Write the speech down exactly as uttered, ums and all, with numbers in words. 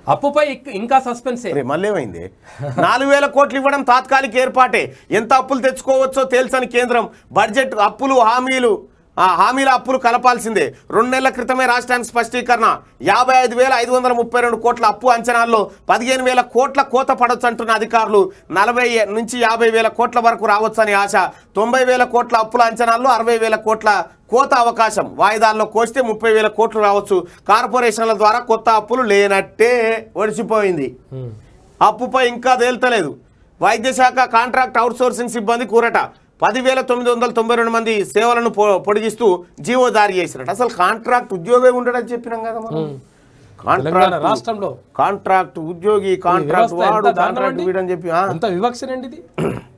అప్పుపై ఇంకా సస్పెన్స్. మళ్ళీ ఏమైంది? నాలుగు వేల కోట్లు ఇవ్వడం తాత్కాలిక ఏర్పాటే, ఎంత అప్పులు తెచ్చుకోవచ్చో తెలుసని కేంద్రం. బడ్జెట్ అప్పులు హామీలు హామీల అప్పులు కలపాల్సిందే. రెండు నెలల క్రితమే రాష్ట్రానికి స్పష్టీకరణ. యాభై ఐదు వేల ఐదు వందల ముప్పై రెండు కోట్ల అప్పు అంచనాల్లో పదిహేను వేల కోట్ల కోత పడవచ్చు అంటున్న అధికారులు. నలభై నుంచి యాభై వేల కోట్ల వరకు రావచ్చని ఆశ. తొంభై వేల కోట్ల అప్పుల అంచనాల్లో అరవై వేల కోట్ల కోత అవకాశం. వాయిదాల్లో కోస్తే ముప్పై వేల కోట్లు రావచ్చు. కార్పొరేషన్ల ద్వారా కొత్త అప్పులు లేనట్టే ఒడిచిపోయింది. అప్పుపై ఇంకా తేల్తలేదు. వైద్య శాఖ కాంట్రాక్ట్ అవుట్సోర్సింగ్ సిబ్బంది కూరట. పదివేల తొమ్మిది వందల తొంభై రెండు మంది సేవలను పొడిగిస్తూ జీవో జారీ చేసినట్టు. అసలు కాంట్రాక్ట్ ఉద్యోగి ఉండడని చెప్పినాం కదా మనం. కాంట్రాక్ట్ రాష్ట్రంలో కాంట్రాక్ట్ ఉద్యోగి, కాంట్రాక్ట్ వాడు, కాంట్రాక్ట్ వీడని చెప్పి అంత వివక్ష ఏంటిది?